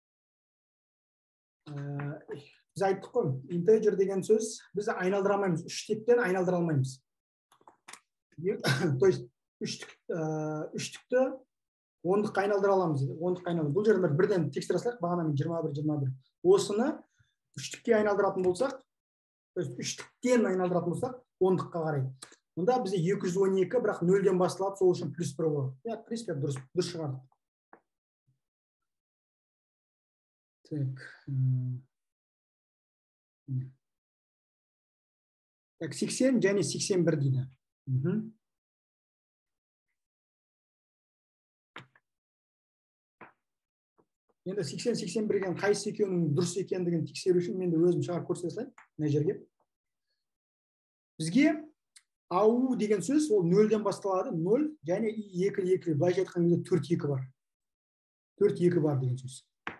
біз айттық қой, integer деген сөз біз айналдыра алмаймыз, үштіктен айналдыра алмаймыз. То есть үштікті ондыққа айналдыра аламыз. Ондыққа айналдыра. Бұл жерде бірден текстіре салайық, бағанамен жиырма бір, жиырма бір. Осыны үштікке айналдыратын болсақ, то есть үштіктен айналдыратын болсақ, ондыққа қарай. Мұнда бізде екі жүз он екі, бірақ нөлден басталады, сол үшін плюс бір болады. Я, в принципе, дұрыс шығардық. Так. Так, сексен және сексен бір дейді. Енді сексен сексен бірден қайсы екеуінің дұрыс екендігін тексеру үшін мен де өзім шығарып көрсете салайын мына жерге. Бізге ау деген сөз ол нөлден басталады, нөл және екі екі. Былайша айтқан кезде төрт екі бар. төрт екі бар деген сөз.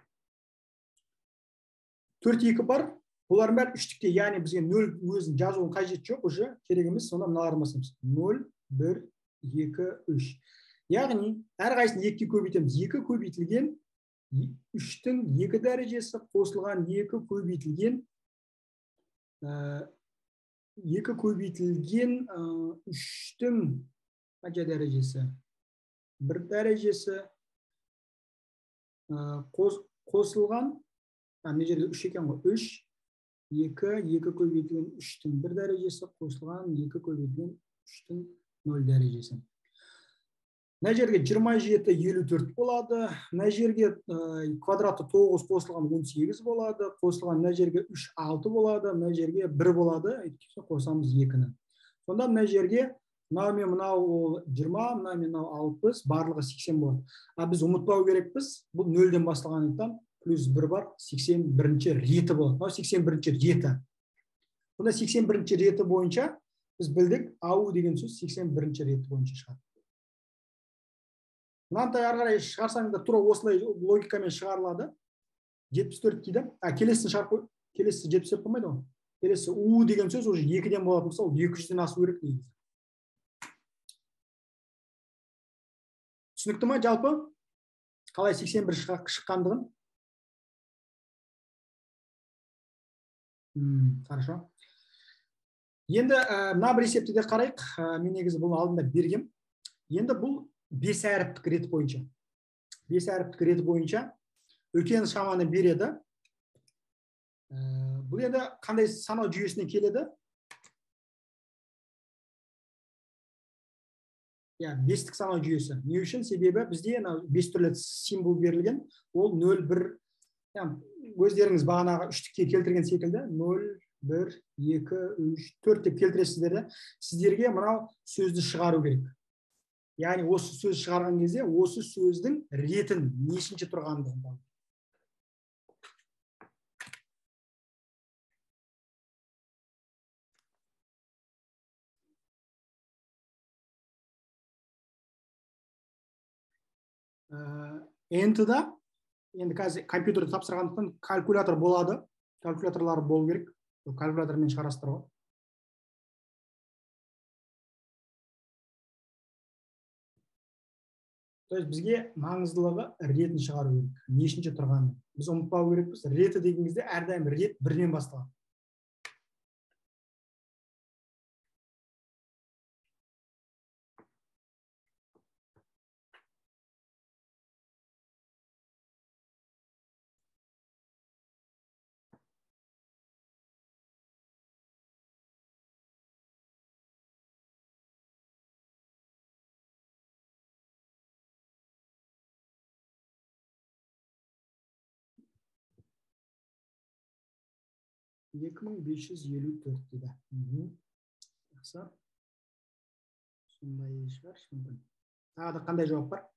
төрт екі бар. Бұлардың бәрі үштікте, яғни бізге нөл өзін жазуын қажет жоқ, уже керек емес, сонда мыналарын басамыз. нөл, бір, екі, үш. Яғни әрқайсысын екіге көбейтеміз. екі көбейтілген үштің екі дәрежесі қосылған екі көбейтілген екі көбейтілген үштің қанша дәрежесі? бір дәрежесі қосылған, мына жерде үш екен ғой, үш, екі, екі көбейтілген үштің бір дәрежесі қосылған екі көбейтілген үштің нөл дәрежесі. Мына жерге жиырма жеті, елу төрт болады. Мына жерге квадратты тоғыз қосылған он сегіз болады. Қосылған мына жерге үш, алты болады. Мына жерге бір болады. Қосамыз екіні. Сонда мына жерге мынау мен мынау жиырма, мынау мен мынау алпыс, барлығы сексен болады. А біз ұмытпау керекпіз. Бұл нөлден басталғандықтан плюс бір бар, сексен бірінші реті болады. Мынау сексен бірінші реті. Бұнда сексен бірінші реті бойынша біз білдік, ау деген сөз сексен бірінші реті бойынша шығады. Мынандай ары қарай шығарсаңызда тура осылай логикамен шығарылады. жетпіс төрт дейді. А келесін шығарып, келесі жетпіс төрт болмайды ғой. Келесі у деген сөз уже екіден болатын болса, ол екі жүзден асу керек негізі. Түсінікті ма жалпы? Қалай сексен бір шыққандығын? Хорошо. Енді мына бір есепті де қарайық. Мен негізі бұл алдында бергем. Енді бұл бес әріптік реті бойынша. бес әріптік реті бойынша үлкен шаманы береді. Бұл енді қандай санау жүйесіне келеді? Я, бестік санау жүйесі. Не үшін? Себебі бізде бес түрлі символ берілген. Ол нөл, бір, өздеріңіз бағанағы үштікке келтірген секілді, нөл, бір, екі, үш, төрт деп келтіресіздер. Сіздерге мынау сөзді шығару керек. Яғни осы сөз шығарған кезде осы сөздің ретін нешінші тұрғандығын. Н-да енді қазір компьютерді тапсырғандықтан калькулятор болады. Калькуляторлар болу керек. Калькулятормен шығарастыруға. То есть бізге маңыздылығы ретін шығару керек. Нешінші тұрғаны. Біз ұмытпау керекпіз. Реті деген кезде әрдайым рет бірден басталады. екі мың бес жүз елу төрт деді. Жақсы. Сондай шығар. Тағы да қандай жауап бар?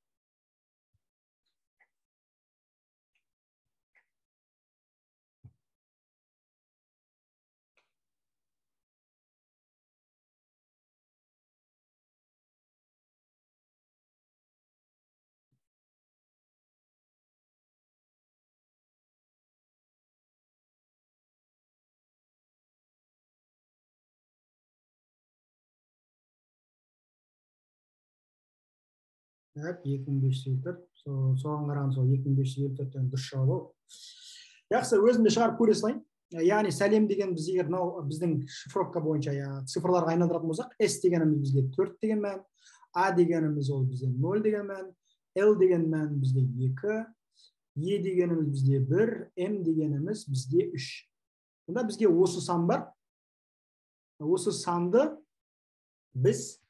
екі мың бес жүз елу төрт. Соған қараған сол екі мың бес жүз елу төрттен дұрыс жауап ол. Жақсы, өзім де шығарып көре салайын. Яғни сәлем деген біз егер мынау біздің шифровка бойынша цифрларға айналдыратын болсақ, S дегеніміз бізде төрт деген мән, A дегеніміз ол бізде нөл деген мән, L деген мән бізде екі, E дегеніміз бізде бір, M дегеніміз бізде үш. Онда бізге осы сан бар. Осы санды біз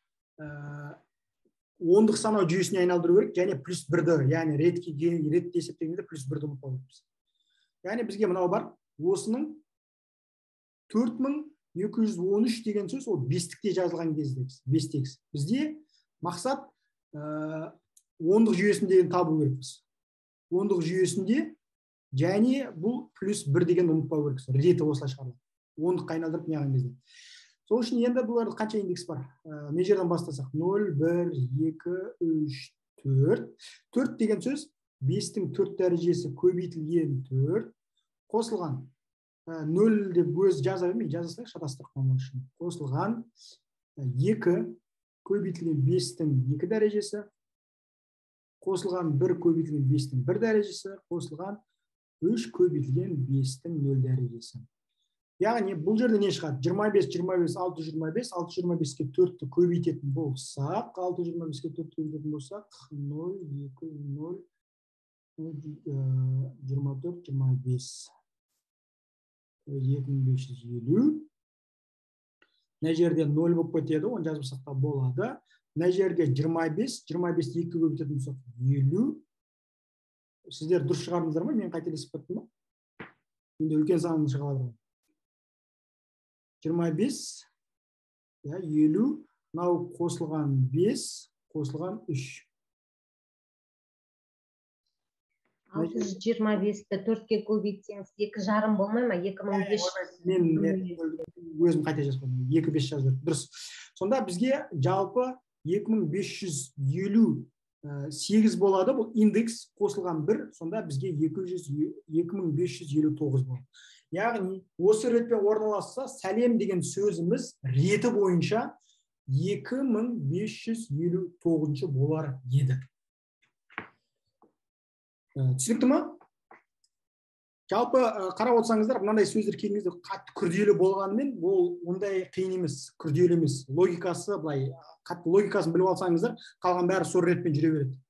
ондық санау жүйесіне айналдыру керек, және плюс бірді, яғни ретке ретті есептегенде плюс бірді ұмытпау керекпіз. Яғни бізге мынау бар. Осының төрт мың екі жүз он үш деген сөз ол бестікте жазылған кезде, бестекс. Бізде мақсат ондық жүйесінде табу керекпіз. Ондық жүйесінде және бұл плюс бір деген ұмытпау керекпіз. Реті осылай шығарылады. Ондыққа айналдырып неғылған кезде. Сол үшін енді бұларда қанша индекс бар? Не жерден бастасақ? нөл, бір, екі, үш, төрт. төрт деген сөз бестің төрт дәрежесі көбейтілген төрт. Қосылған. нөл деп өз жаза бермей, жазасақ шатастырып үшін. Қосылған екі көбейтілген бестің екі дәрежесі. Қосылған бір көбейтілген бестің бір дәрежесі. Қосылған үш көбейтілген бестің нөл дәрежесі. Яғни бұл жерде не шығады? жиырма бес, жиырма бес, алты жүз жиырма бес, алты жүз жиырма беске төртті көбейтетін болсақ, алты жүз жиырма беске төртті көбейтетін болсақ, нөл, екі, нөл, жиырма төрт, жиырма бес, екі мың бес жүз елу. Мына жерде нөл болып кетеді, оны жазып та болады. Мына жерге жиырма бес, жиырма бесті екіге көбейтетін болсақ, елу. Сіздер дұрыс шығардыңыздар ма? Мен қателесіп кеттім ба? Енді үлкен санын шығарып жиырма бес, елу, мынау қосылған бес, қосылған үш. алты жүз жиырма бесті төртке көбейтсеңіз екі жарым болмай ма? екі мың бес жүз. Мен өзім қайта жазып қойдым. екі мың бес жүз жазып дұрыс. Сонда бізге жалпы екі мың бес жүз елу сегіз болады. Бұл индекс қосылған бір, сонда бізге екі мың бес жүз елу тоғыз болады. Яғни, осы ретпен орналасса, сәлем деген сөзіміз реті бойынша екі мың бес жүз елу тоғызыншы болар еді. Түсінікті ма? Жалпы қарап отырсаңыздар, мынандай сөздер келгенде қатты күрделі болғанымен, ол ондай қиын емес, күрделі емес. Логикасы, былай, қатты логикасын біліп алсаңыздар, қалған бәрі сол ретпен жүре береді.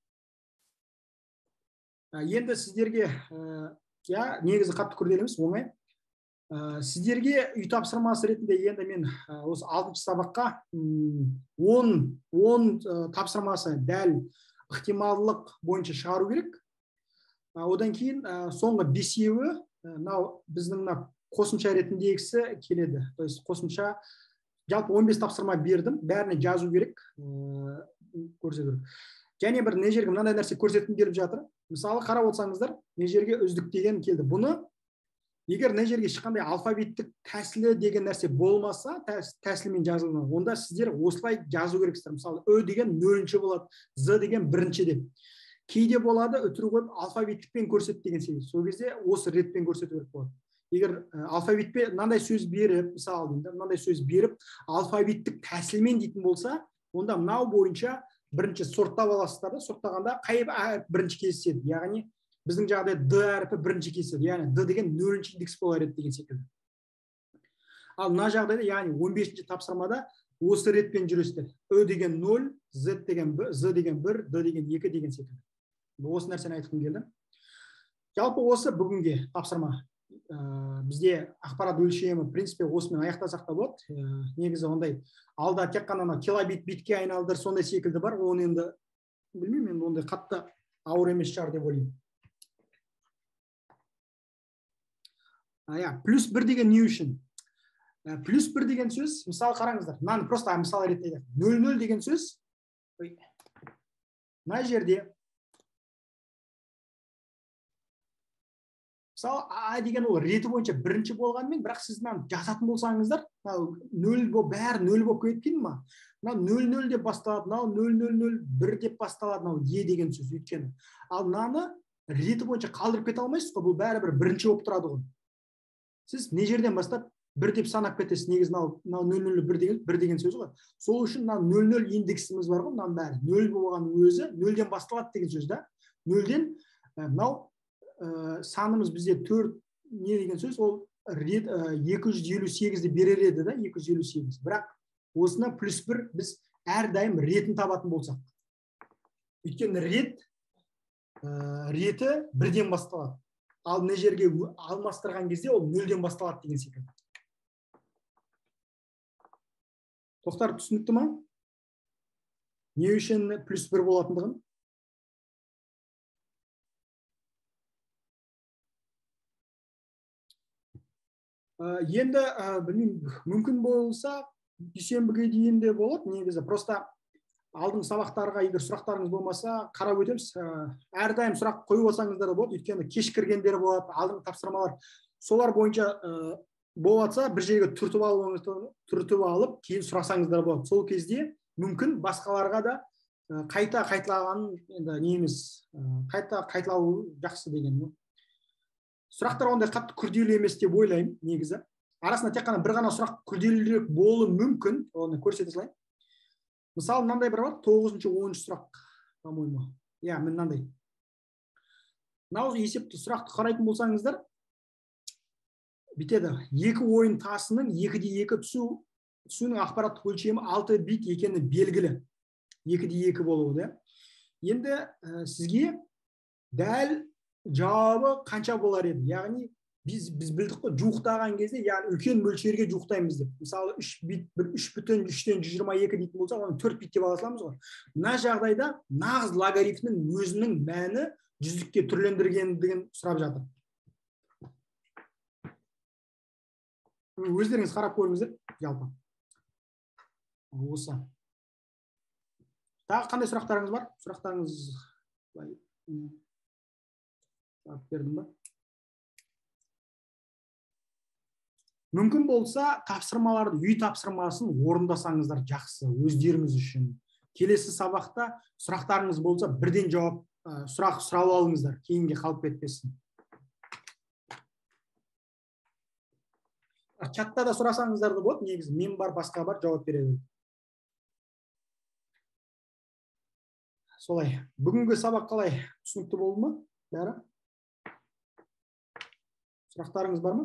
Енді сіздерге, негізі қатты күрделі емес, оңай. сіздерге үй тапсырмасы ретінде енді мен осы алтыншы сабаққа он он тапсырмасы дәл ықтималдылық бойынша шығару керек. Одан кейін соңғы бесеуі мынау біздің мына қосымша ретіндегісі келеді. То есть қосымша жалпы он бес тапсырма бердім, бәріне жазу керек. Көрсету. Және бір не жерге мынандай нәрсе көрсеткім келіп жатыр. Мысалы қарап отырсаңыздар, не жерге үздік деген келді. Бұны егер не жерге ешқандай алфавиттік тәсілі деген нәрсе болмаса, тәсілмен жазылған, онда сіздер осылай жазу керексіздер. Мысалы Ö деген нөлінші болады, Z деген бірінші деп. Кейде болады өтірік қойып алфавиттікпен көрсет деген секілді. Сол кезде осы ретпен көрсету керек болады. Егер алфавитпен мынандай сөз беріп, мысалы мынандай сөз беріп, алфавиттік тәсілмен дейтін болса, онда мынау бойынша бірінші сорттап аласыздар да, сорттағанда қай әріп бірінші кездеседі. Яғни біздің жағдайда D әріпі бірінші кездеседі. Яғни D деген нөлінші индекс болар еді деген секілді. Ал мына жағдайда, яғни он бесінші тапсырмада осы ретпен жүресіздер. Ö деген нөл, Z деген Z деген бір, D деген екі деген секілді. Осы нәрсені айтқым келді. Жалпы осы бүгінге тапсырма. Бізде ақпарат өлшемі, в принципе, осымен аяқтасақ та болады. Негізі ондай алда тек қана килобит битке айналдыр, сондай секілді бар. Оны енді білмеймін, енді ондай қатты ауыр емес шығар деп ойлаймын. Плюс бір деген не үшін? Плюс бір деген сөз, мысалы қараңыздар, мынаны просто мысал ретінде нөл нөл деген сөз. Мына жерде мысалы А деген ол реті бойынша бірінші болғанмен, бірақ сіз мынаны жазатын болсаңыздар, нөл болып, бәрі нөл болып кеткен ма? Мынау нөл нөл деп басталады, мынау нөл нөл нөл бір деп басталады, мынау Е деген сөз өйткені. Ал мынаны реті бойынша қалдырып кете алмайсыз ғой, бұл бәрі бір бірінші болып тұрады ғой. Сіз не жерден бастап бір деп санап кетесіз, негізі мынау нөл нөл бір деген бір деген сөз ғой. Сол үшін мынау нөл нөл индексіміз бар ғой, мынаның бәрі нөл болған өзі нөлден басталады деген сөз да. нөлден мынау санымыз бізде төрт не деген сөз, ол рет екі жүз елу сегізді берер еді да, екі жүз елу сегіз. Бірақ осына плюс бір біз әрдайым ретін табатын болсақ. Өйткені рет реті бірден басталады. Ал не жерге алмастырған кезде ол нөлден басталады деген секілді. Тоқтар, түсінікті ма? Не үшін плюс бір болатындығын? Енді мүмкін болса дүйсенбіге дейін де болады, негізі. Просто алдың сабақтарға егер сұрақтарыңыз болмаса қарап өтеміз. Әрдайым сұрақ қойып отырсаңыздар болады, өйткені кешіктіргендер болады, алдың тапсырмалар. Солар бойынша болатса бір жерге түртіп алып, түртіп алып, кейін сұрасаңыздар болады. Сол кезде мүмкін басқаларға да қайта қайталаған енді не емес, қайта қайталау жақсы деген. Сұрақтар ондай қатты күрделі емес деп ойлаймын, негізі. Арасында тек қана бір ғана сұрақ күрделірек болуы мүмкін, оны көрсете салайын. Мысалы, мынандай бір бар, тоғызыншы оныншы сұрақ, по-моему. Я, мен мынандай. Мынау есепті сұрақты қарайтын болсаңыздар, бітеді. Екі ойын тасының екіде екі түсу, түсуінің ақпараттық өлшемі алты бит екені белгілі. екіде екі болуы, да. Енді сізге дәл жауабы қанша болар еді? Яғни біз біз білдік қой, жуықтаған кезде, яғни үлкен мөлшерге жуықтаймыз деп. Мысалы үш бит, үш бүтін үштен жүз жиырма екі дейтін болса, оны төрт бит деп ала саламыз ғой. Мына жағдайда нағыз логарифмнің өзінің мәні жүздікке түрлендіргендігін сұрап жатыр. Өздеріңіз қарап көріңіздер, жалпы. Осы. Тағы қандай сұрақтарыңыз бар? Сұрақтарыңыз бердім ба? Мүмкін болса, тапсырмаларды, үй тапсырмасын орындасаңыздар жақсы, өздеріңіз үшін. Келесі сабақта сұрақтарыңыз болса, бірден жауап, сұрақ сұрап алыңыздар, кейінге қалып кетпесін. Чатта да сұрасаңыздар да болады, негізі мен бар, басқа бар, жауап береді. Солай. Бүгінгі сабақ қалай? Түсінікті болды ма? Бәрі? Сұрақтарыңыз бар ма?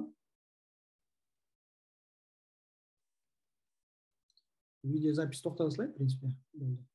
Видеозапись тоқтата салайын, в принципе.